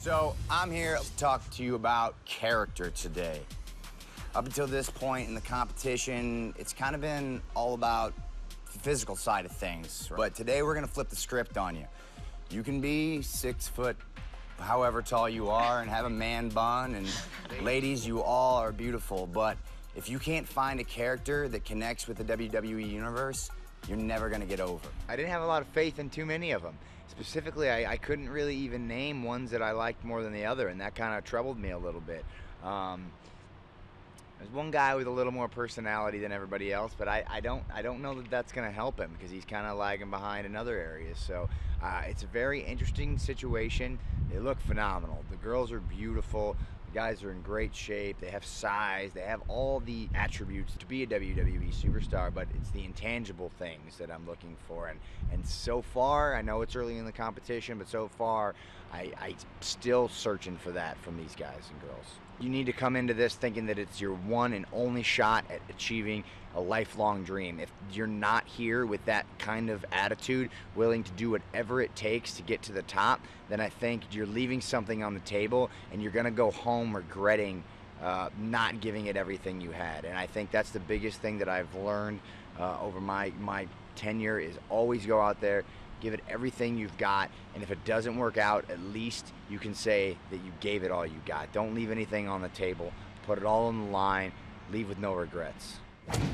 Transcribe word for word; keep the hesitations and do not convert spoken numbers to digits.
So I'm here to talk to you about character today. Up until this point in the competition, it's kind of been all about the physical side of things. But today we're gonna flip the script on you. You can be six foot, however tall you are, and have a man bun, and ladies, you all are beautiful. But if you can't find a character that connects with the W W E universe, you're never gonna get over. I didn't have a lot of faith in too many of them. Specifically, I, I couldn't really even name ones that I liked more than the other, and that kind of troubled me a little bit. Um, there's one guy with a little more personality than everybody else, but I, I don't I don't know that that's going to help him because he's kind of lagging behind in other areas. So uh, it's a very interesting situation. They look phenomenal. The girls are beautiful. The guys are in great shape. They have size. They have all the attributes to be a W W E superstar, but it's the intangible things that I'm looking for. And and so far, I know it's early in the competition, but so far, I, I'm still searching for that from these guys and girls. You need to come into this thinking that it's your one and only shot at achieving a lifelong dream. If you're not here with that kind of attitude, willing to do whatever it takes to get to the top, then I think you're leaving something on the table and you're gonna go home regretting uh, not giving it everything you had. And I think that's the biggest thing that I've learned uh, over my, my tenure is always go out there, give it everything you've got, and if it doesn't work out, at least you can say that you gave it all you got. Don't leave anything on the table. Put it all on the line. Leave with no regrets.